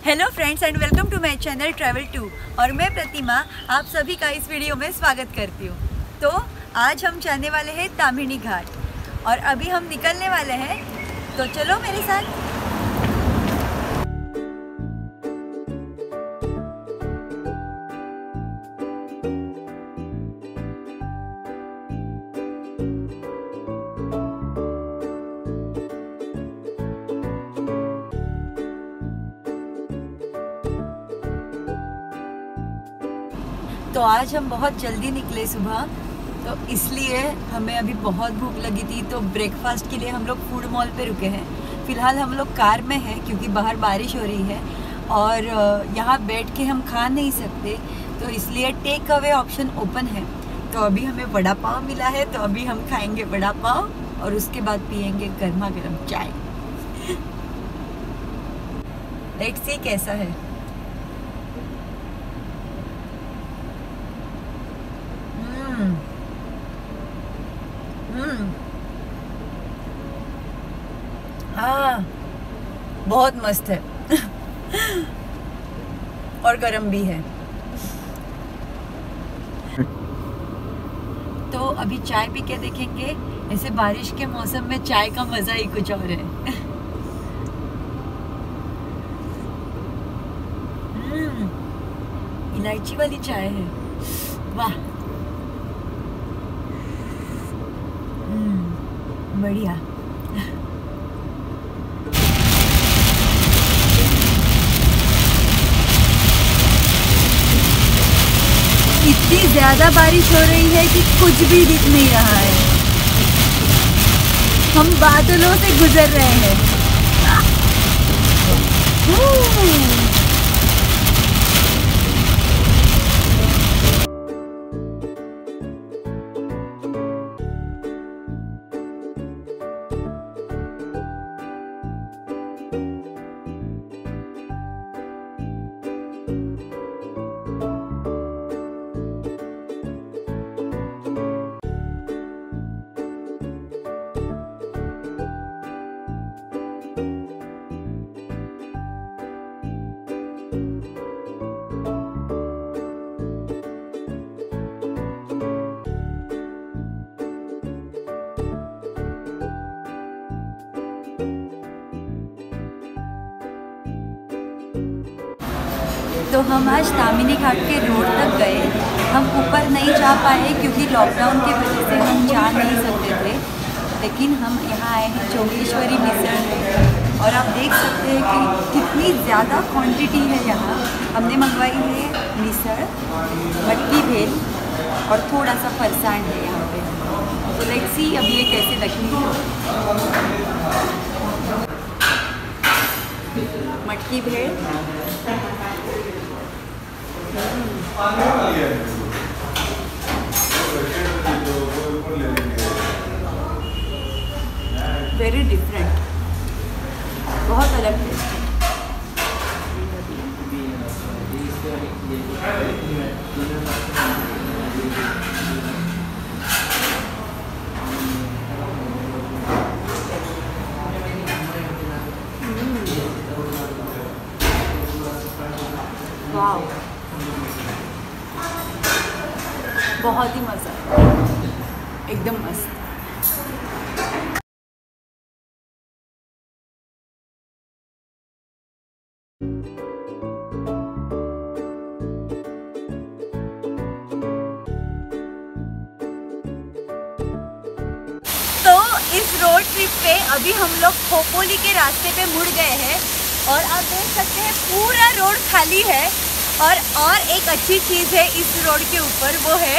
Hello friends and welcome to my channel travel to और मैं प्रतिमा आप सभी का इस वीडियो में स्वागत करती हूँ। तो आज हम जाने वाले हैं ताम्हिणी घाट और अभी हम निकलने वाले हैं, तो चलो मेरे साथ। तो आज हम बहुत जल्दी निकले सुबह, तो इसलिए हमें अभी बहुत भूख लगी थी। तो ब्रेकफास्ट के लिए हम लोग फूड मॉल पे रुके हैं। फ़िलहाल हम लोग कार में हैं क्योंकि बाहर बारिश हो रही है और यहाँ बैठ के हम खा नहीं सकते, तो इसलिए टेक अवे ऑप्शन ओपन है। तो अभी हमें वड़ा पाव मिला है, तो अभी हम खाएंगे वड़ा पाव और उसके बाद पियेंगे गर्मा गर्म चाय। लेट्स सी कैसा है। हाँ, बहुत मस्त है और गरम भी है। तो अभी चाय पी के देखेंगे। ऐसे बारिश के मौसम में चाय का मजा ही कुछ और है। इलायची वाली चाय है, वाह बढ़िया। इतनी ज्यादा बारिश हो रही है कि कुछ भी दिख नहीं रहा है। हम बादलों से गुजर रहे हैं। तो हम आज ताम्हिनी घाट के रोड तक गए। हम ऊपर नहीं जा पाए क्योंकि लॉकडाउन की वजह से हम जा नहीं सकते थे, लेकिन हम यहाँ आए हैं जोगेश्वरी मिसळ में और आप देख सकते हैं कि कितनी ज़्यादा क्वांटिटी है यहाँ। हमने मंगवाई है मिसळ, मटकी भेल और थोड़ा सा फरसाण है यहाँ पे। तो लेट्स सी अब ये कैसे लगती है। मटकी भेल, वेरी डिफरेंट, बहुत अलग टेस्ट है। वाह, बहुत ही मज़ा, एकदम मस्त। तो इस रोड ट्रिप पे अभी हम लोग खोपोली के रास्ते पे मुड़ गए हैं और आप देख सकते हैं पूरा रोड खाली है। और एक अच्छी चीज़ है इस रोड के ऊपर, वो है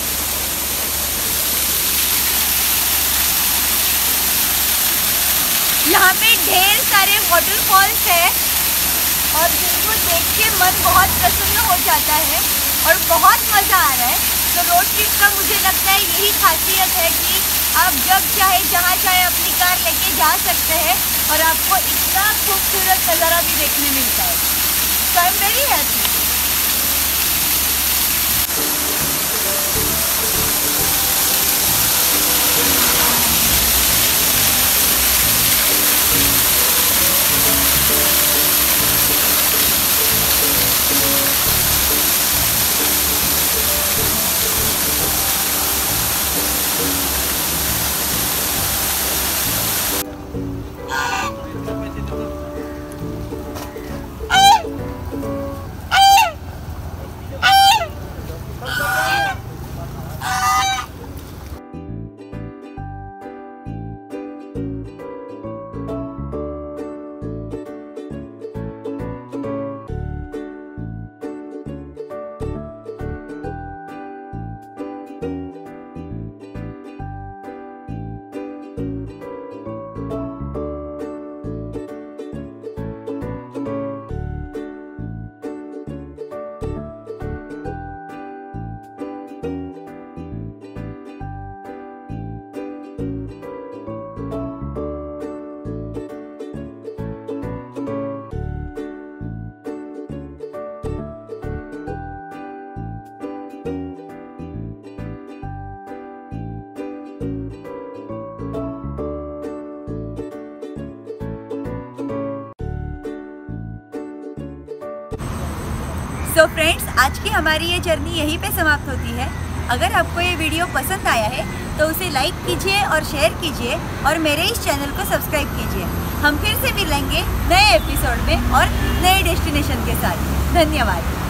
यहाँ पे ढेर सारे वाटरफॉल्स है और जिनको देख के मन बहुत प्रसन्न हो जाता है और बहुत मज़ा आ रहा है। तो रोड ट्रिप का मुझे लगता है यही खासियत है कि आप जब चाहे जहाँ चाहे अपनी कार लेके जा सकते हैं और आपको इतना खूबसूरत नज़ारा भी देखने मिलता है। So I am very happy. So friends, आज की हमारी ये जर्नी यहीं पे समाप्त होती है। अगर आपको ये वीडियो पसंद आया है तो उसे लाइक कीजिए और शेयर कीजिए और मेरे इस चैनल को सब्सक्राइब कीजिए। हम फिर से मिलेंगे नए एपिसोड में और नए डेस्टिनेशन के साथ। धन्यवाद।